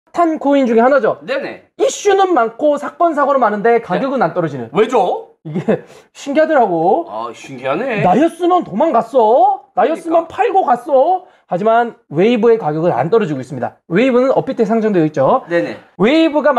핫한 코인 중에 하나죠. 네네. 이슈는 많고 사건 사고는 많은데 가격은 안 떨어지는. 왜죠? 이게 신기하더라고. 아, 신기하네. 나였으면 도망갔어. 나였으면 팔고 갔어. 하지만 웨이브의 가격은 안 떨어지고 있습니다. 웨이브는 업비트에 상장되어 있죠. 네네. 웨이브가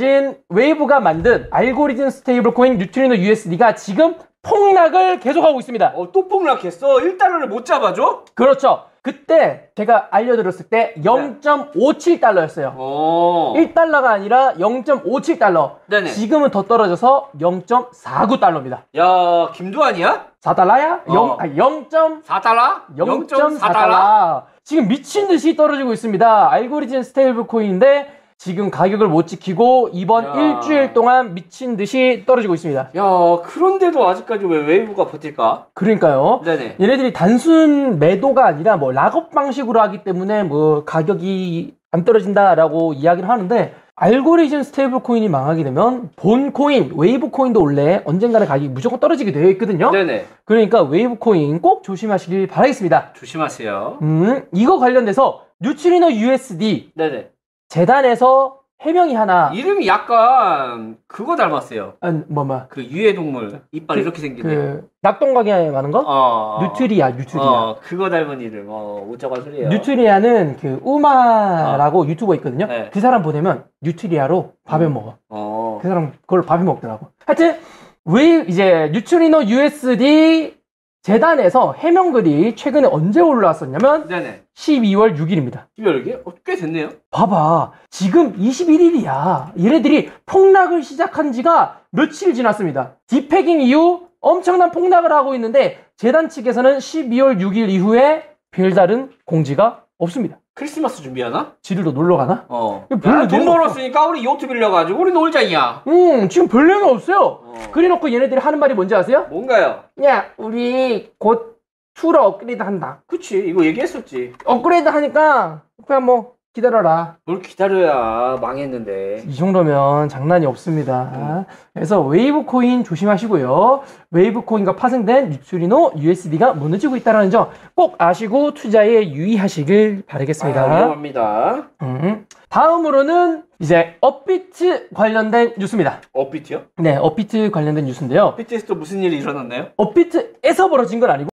만든 알고리즘 스테이블 코인 뉴트리노 USD가 지금 폭락을 계속하고 있습니다. 또 폭락했어. 1달러를 못 잡아줘? 그렇죠. 그때 제가 알려드렸을 때 0.57달러였어요. 1달러가 아니라 0.57달러. 네네. 지금은 더 떨어져서 0.49달러입니다. 야, 김두한이야? 4달러야? 4달러? 0.4달러. 지금 미친 듯이 떨어지고 있습니다. 알고리즘 스테이블 코인인데 지금 가격을 못 지키고 이번 일주일 동안 미친 듯이 떨어지고 있습니다. 야, 그런데도 아직까지 왜 웨이브가 버틸까? 그러니까요. 네네. 얘네들이 단순 매도가 아니라 뭐 락업 방식으로 하기 때문에 뭐 가격이 안 떨어진다라고 이야기를 하는데, 알고리즘 스테이블 코인이 망하게 되면 본 코인, 웨이브 코인도 원래 언젠가는 가격이 무조건 떨어지게 되어 있거든요. 네네. 그러니까 웨이브 코인 꼭 조심하시길 바라겠습니다. 조심하세요. 이거 관련돼서 뉴트리노 USD 네네. 재단에서 해명이 하나. 이름이 약간 그거 닮았어요. 그 유해동물 이빨 이렇게 생긴 낙동강에 가는 거? 뉴트리아. 그거 닮은 이름. 어쩌고 소리예요. 뉴트리아는 그 우마라고 유튜버 있거든요. 네. 그 사람 보내면 뉴트리아로 밥에 먹어. 그 사람 그걸 밥에 먹더라고. 하여튼 왜 이제 뉴트리노 USD 재단에서 해명글이 최근에 언제 올라왔었냐면 네네. 12월 6일입니다. 12월 6일? 꽤 됐네요. 봐봐. 지금 21일이야. 얘네들이 폭락을 시작한 지가 며칠 지났습니다. 디패깅 이후 엄청난 폭락을 하고 있는데 재단 측에서는 12월 6일 이후에 별다른 공지가 없습니다. 크리스마스 준비하나? 지들도 놀러 가나? 돈 벌었으니까 우리 요트 빌려가지고 우리 놀자냐. 지금 별 일은 없어요. 그래놓고 얘네들이 하는 말이 뭔지 아세요? 뭔가요? 야, 우리 곧 투어 업그레이드 한다. 그치, 이거 얘기했었지. 업그레이드 하니까 그냥 뭐 기다려라. 뭘 기다려야 망했는데. 이 정도면 장난이 없습니다. 그래서 웨이브 코인 조심하시고요. 웨이브 코인과 파생된 뉴트리노 USD가 무너지고 있다는 점 꼭 아시고 투자에 유의하시길 바라겠습니다. 위험합니다. 다음으로는 이제 업비트 관련된 뉴스입니다. 업비트요? 네, 업비트 관련된 뉴스인데요. 업비트에서 또 무슨 일이 일어났나요? 업비트에서 벌어진 건 아니고